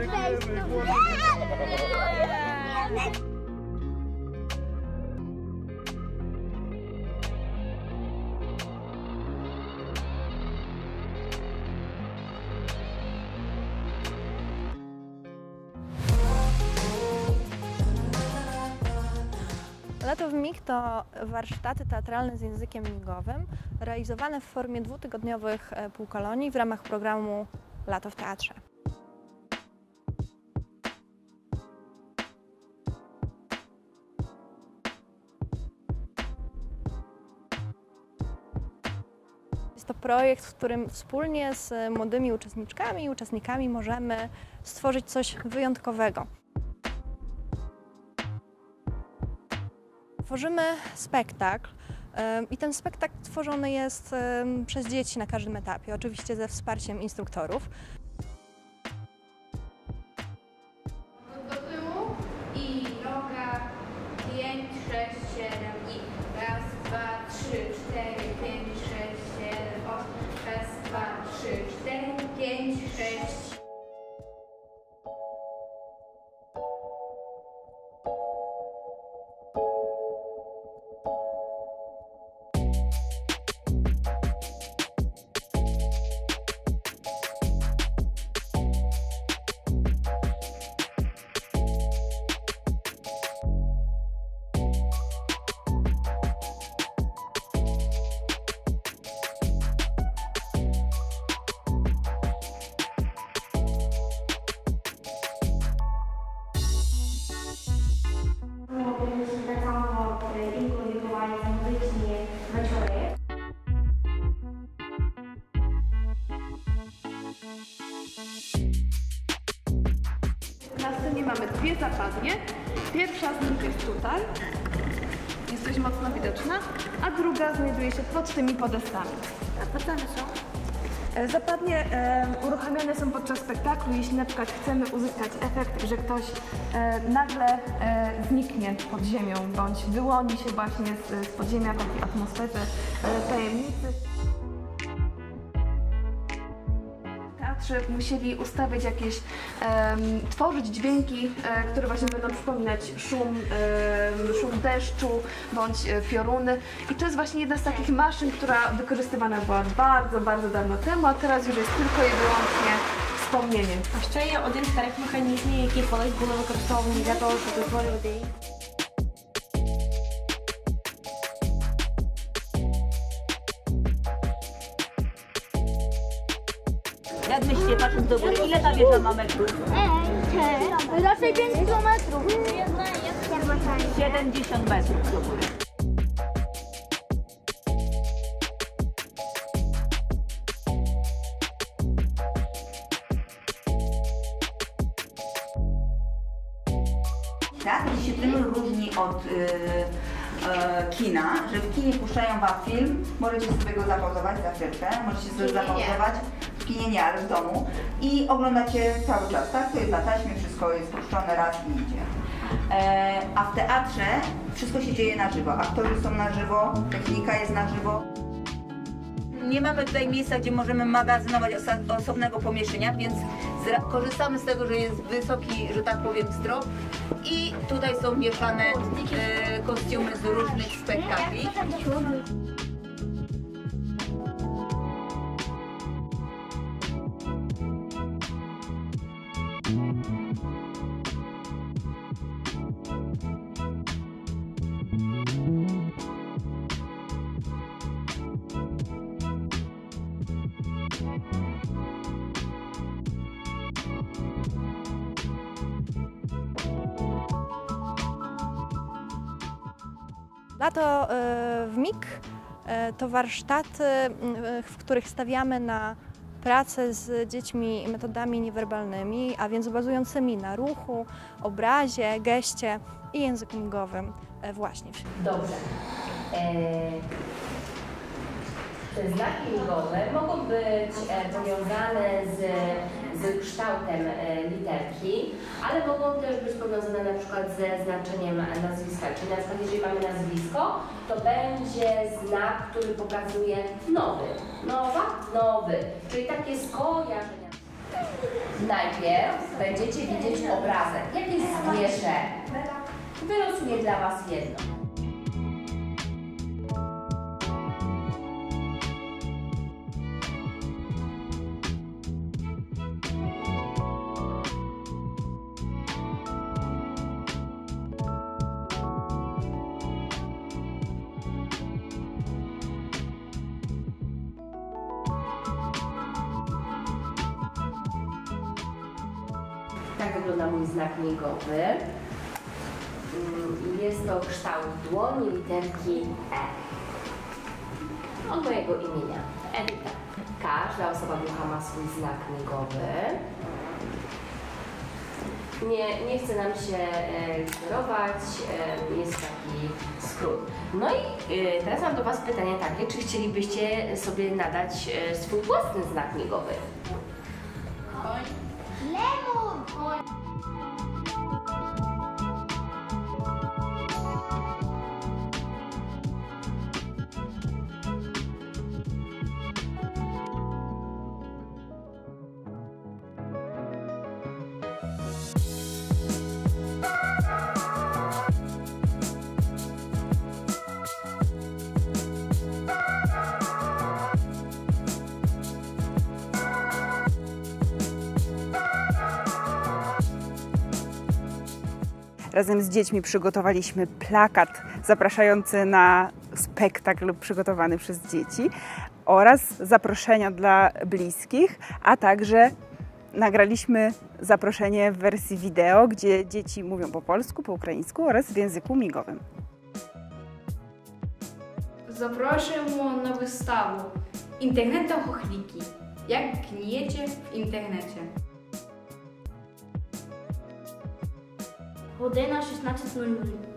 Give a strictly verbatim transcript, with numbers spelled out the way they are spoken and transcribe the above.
Dziękujemy. Lato w M I G to warsztaty teatralne z językiem migowym, realizowane w formie dwutygodniowych półkolonii w ramach programu Lato w Teatrze. Jest to projekt, w którym wspólnie z młodymi uczestniczkami i uczestnikami możemy stworzyć coś wyjątkowego. Tworzymy spektakl i ten spektakl tworzony jest przez dzieci na każdym etapie, oczywiście ze wsparciem instruktorów. Do tyłu i noga, pięć, sześć, siedem i raz, dwa, trzy, cztery, pięć, sześć, siedem, osiem, raz, dwa, trzy, cztery, pięć, sześć. Na scenie mamy dwie zapadnie. Pierwsza z nich jest tutaj, jest dość mocno widoczna, a druga znajduje się pod tymi podestami. A potem są? Zapadnie e, uruchamiane są podczas spektaklu, jeśli na przykład chcemy uzyskać efekt, że ktoś e, nagle e, zniknie pod ziemią, bądź wyłoni się właśnie z, z podziemia w takiej atmosferze e, tajemnicy. Musieli ustawiać jakieś, um, tworzyć dźwięki, e, które właśnie będą przypominać szum, e, szum deszczu bądź e, pioruny. I to jest właśnie jedna z takich maszyn, która wykorzystywana była bardzo, bardzo dawno temu, a teraz już jest tylko i wyłącznie wspomnienie. А ще є один з старих механізмів, які колись були використовувані для того, щоб утворювати їх. Jak myślicie, patrząc do góry, ile ta wieża ma metrów? Ej, raczej pięć kilometrów. siedemdziesiąt metrów do góry. Teatr dyscypliny różni od y, y, kina, że w kinie puszczają wam film, możecie sobie go zapauzować za chwilkę, możecie sobie zapauzować, w kinie nie, ale w domu i oglądacie cały czas, tak? To jest na taśmie, wszystko jest puszczone raz i idzie. E, a w teatrze wszystko się dzieje na żywo, aktorzy są na żywo, technika jest na żywo. Nie mamy tutaj miejsca, gdzie możemy magazynować oso osobnego pomieszczenia, więc korzystamy z tego, że jest wysoki, że tak powiem, strop i tutaj są mieszane e, kostiumy z różnych spektakli. Lato w M I G to warsztaty, w których stawiamy na pracę z dziećmi metodami niewerbalnymi, a więc bazującymi na ruchu, obrazie, geście i języku migowym właśnie. Dobrze. Te znaki migowe mogą być powiązane z, z kształtem literki, ale mogą też być powiązane na przykład ze znaczeniem nazwiska. Czyli na przykład jeżeli mamy nazwisko, to będzie znak, który pokazuje nowy. Nowa, nowy. Czyli takie skojarzenia. Najpierw będziecie widzieć obrazek, jakieś zwierzę. Wylosuję dla Was jedno. Tak wygląda mój znak migowy. Jest to kształt dłoni literki E. Od mojego imienia, Edyta. Każda osoba ducha ma swój znak migowy. Nie, nie chce nam się literować, jest taki skrót. No i teraz mam do Was pytanie takie, czy chcielibyście sobie nadać swój własny znak migowy? Lemon! Razem z dziećmi przygotowaliśmy plakat zapraszający na spektakl przygotowany przez dzieci oraz zaproszenia dla bliskich, a także nagraliśmy zaproszenie w wersji wideo, gdzie dzieci mówią po polsku, po ukraińsku oraz w języku migowym. Запрошуємо на виставу «Інтернет та хохліки. Як гнієте в інтернеті». Година шістнадцять нуль нуль.